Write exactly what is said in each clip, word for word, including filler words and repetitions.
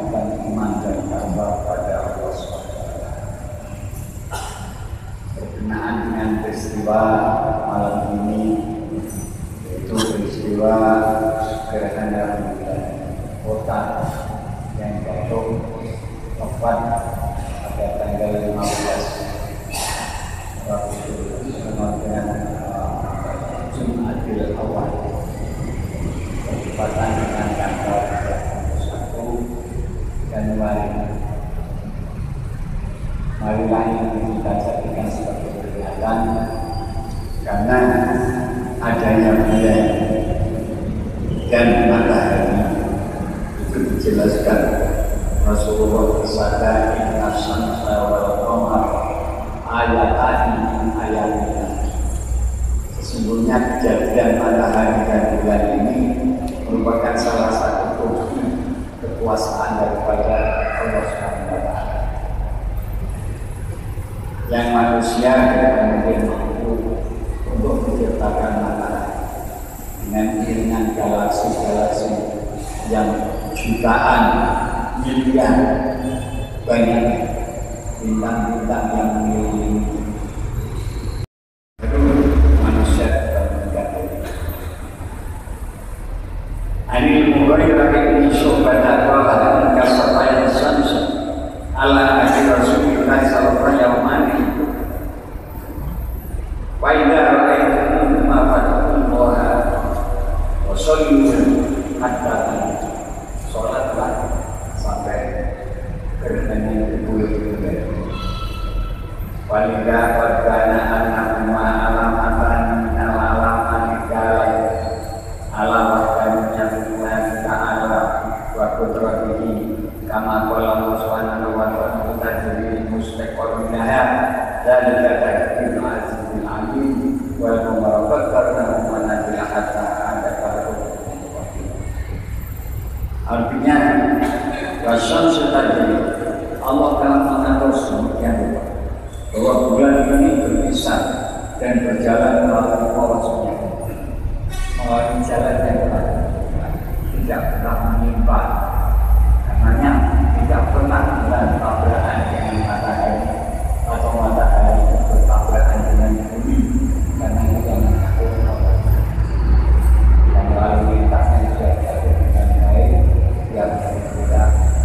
menumbuhkan iman dan takwa pada Allah subhanahu wa taala. Berkenaan dengan peristiwa malam ini, yaitu peristiwa gerhana bulan kota yang jatuh tepat pada tanggal lima belas waktu dengan Jumadil Awal, bertepatan dengan tanggal satu Januari. Marilah ini kita jadikan sebagai peringatan karena adanya bulan dan matahari. Itu dijelaskan Rasulullah bersabda, inna syamsa wal qamar ayatan min ayatillah. Sesungguhnya kejadian matahari dan bulan ini merupakan salah satu bukti kekuasaan daripada Allah subhanahu wa taala. Yang manusia tidak mungkin mampu untuk menciptakan matahari dengan iringan galaksi-galaksi yang jutaan, miliar banyak bintang-bintang yang mengelilingi. Itu manusia tidak menggapai. Anil Hurairah bin Syu'bah qala kasafaya syamsu ala ahli Rasulillah sallallahu alaihi wasallam. Wa idza ra'aytum ma fatallaha wa sallu hatta sholatlah sampai gerhana bulan. Walida wadana anakuma alamatan minal alamanikal alamatkannya bulan ta'ala wa kudratihi kama qala subhanahu wa ta'ala tajri mustaqor minaha dan kata-kata azizul alim wal mubarakatuh manazil hatta ada pada. Artinya Rasul tadi Allah telah mengatur sedemikian rupa bahwa bulan ini berpisah dan berjalan melalui porosnya, melalui jalan yang terakhir, tidak pernah menimpa, karenanya tidak pernah bertabrakan dengan matahari atau matahari bertabrakan dengan bumi, karena itu yang mengatur Allah. Dan lalu lintasnya juga diatur dengan baik, yang kita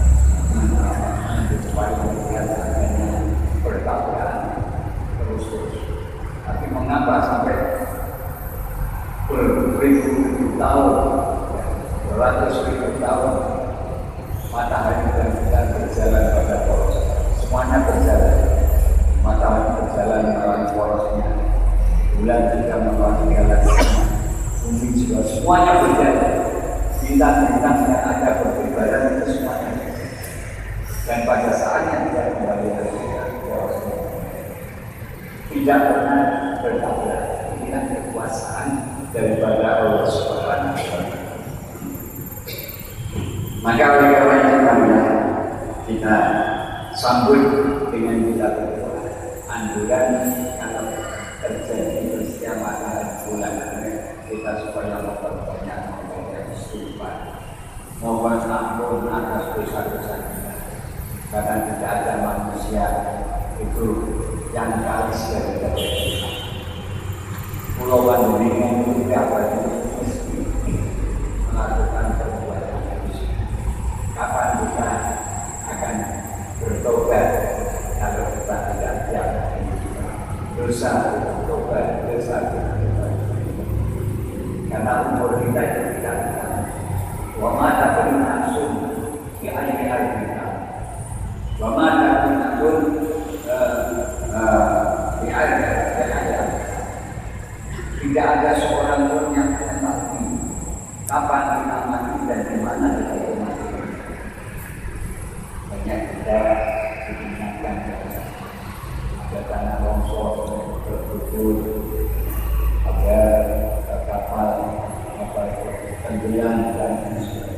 supaya melihat adanya bertabrakan terus-terus. Tapi mengapa sampai beribu-ribu tahun, beratus ribu tahun matahari dan bulan berjalan pada poros, semuanya berjalan. Matahari berjalan melalui porosnya, bulan juga melalui galaksinya, bumi juga semuanya berjalan. Bintang-bintang yang ada berkibaran itu semuanya, dan pada saatnya tidak kembali lagi porosnya, tidak pernah bertabrak. Inilah kekuasaan daripada Allah subhanahu wa taala. Maka oleh karena itu kita sambut dengan kita berdoa. Anjuran kalau terjadi peristiwa matahari bulan kita supaya memperbanyak membaca istighfar, mohon ampun atas dosa-dosa kita. Karena tidak ada manusia itu yang kalis dari kita. Pulau Bandungan itu tidak mesti melakukan perbuatan manusia. Kapan kita akan bertobat kalau kita tidak siap? Dosa bertobat, dosa bertobat. Karena umur kita itu tidak ada. Wa ma takun nafsun fi ayyi ardika. Wa ma takun nafsun fi ayyi ardika. Tidak ada seorang pun yang akan mati. Kapan kita mati dan di mana kita mati? Banyak kita diingatkan ada tanah longsor bertutur, ada kapal kapal tenggelam dan sebagainya.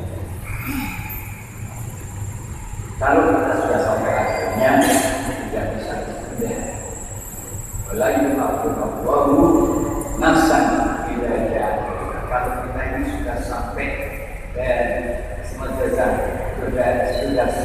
Kalau kita sudah sampai akhirnya tidak bisa ditunda. Walaupun Allahu nafsan tidak ada. Kalau kita ini sudah sampai dan sementara sudah sudah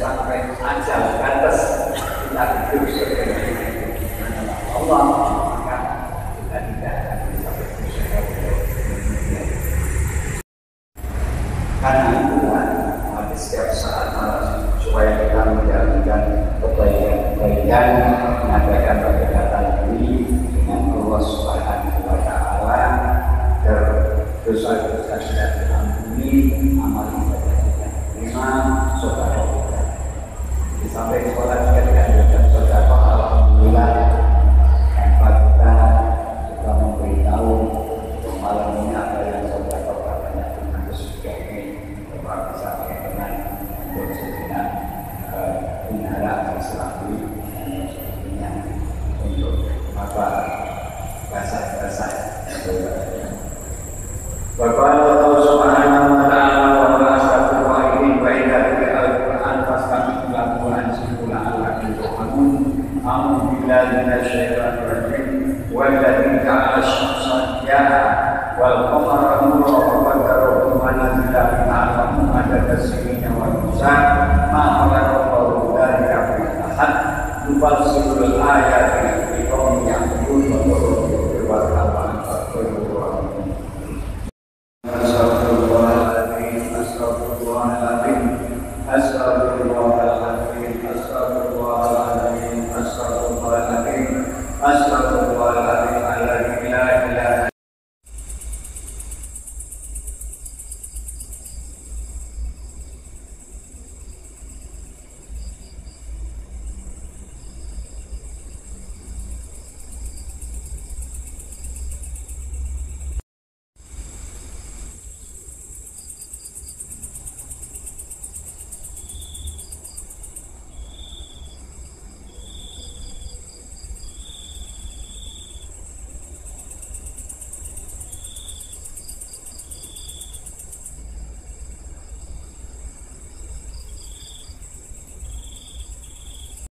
Di samping sholat kita dianjurkan sedekah. Alhamdulillah, tanpa kita sudah memberitahu malam ini ada yang sedekah katanya dengan kesucian ini, bapak bisa berkenan untuk sejenak pinara Islami dan sebagainya untuk apa bahasa-bahasa Bapak Allah Subhanahu wa ta'ala wa asrafil wa'idin wa idha al-Quran fastamik lakuan simpulah Allah Tuhanun amu billahi minasyaitanir rajim wa alladhi ja'ala syamsa diya'a wal qamara